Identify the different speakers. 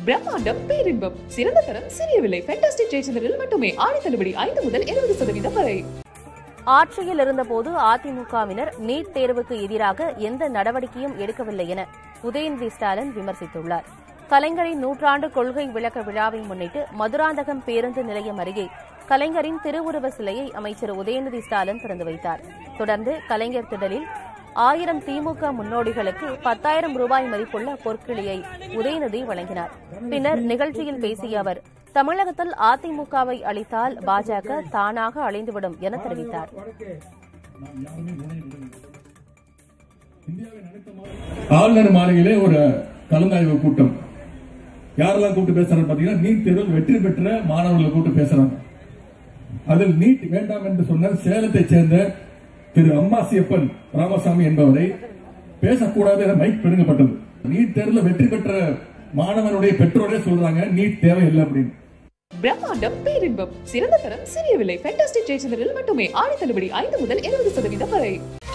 Speaker 1: பிரம்மாண்டம் பேரின்பம் சிறந்த தரம் சிறிய விலை ஃபேண்டாஸ்டிக் ஜெயச்சந்திரில் மட்டுமே ஆடி தள்ளுபடி 5 முதல் 20% வரை.
Speaker 2: ஆட்சியில் இருந்தபோது அதிமுகவினர் நீட் தேர்வுக்கு எதிராக எந்த நடவடிக்கையும் எடுக்கவில்லை என உதயநிதி ஸ்டாலின் விமர்சித்துள்ளார். கலைஞரின் நூற்றாண்டு கொள்கை விளக்க விழாவை முன்னிட்டு மதுராந்தகம் பேருந்து நிலையம் அருகே கலைஞரின் திருவுருவ சிலையை அமைச்சர் உதயநிதி ஸ்டாலின் திறந்து வைத்தார். தொடர்ந்து கலைஞர் திடலில் 1000 திமுக முன்னோடிகளுக்கு 10,000 ரூபாய் மதிப்புள்ள பொற்கிளியை உதயநிதி வழங்கினார். பின்னர் நிகழ்ச்சியில் பேசிய அவர், தமிழகத்தில் அதிமுகவை அளித்தால் பாஜக தானாக அழிந்துவிடும் என தெரிவித்தார்.
Speaker 3: ஆளுநர் மாளிகையிலே ஒரு கலந்தாய்வு கூட்டம் யாரெல்லாம் கூப்பிட்டு பேசுறாங்க பாத்தீங்கன்னா, நீட் தேர்வில் வெற்றி பெற்ற மாணவர்களை கூப்பிட்டு பேசுறாங்க. அதில் நீட் வேண்டாம் என்று சொன்ன சேலத்தை சேர்ந்த திரு அம்மாசியப்பன் ராமசாமி என்பவரை பேசக்கூடாது என மைக் பிடுங்கப்பட்டது. நீட் தேர்வில் வெற்றி பெற்ற மாணவனுடைய பெற்றோரே சொல்றாங்க நீட் தேவையில்லை அப்படின்னு.
Speaker 1: பிரம்மாண்டம் பேரின்பம் சிறந்த தரம் சிறிய விலை ஃபேண்டாஸ்டிக் ஜெயச்சந்திரில் மட்டுமே ஆடி தள்ளுபடி 5 முதல் 20% வரை.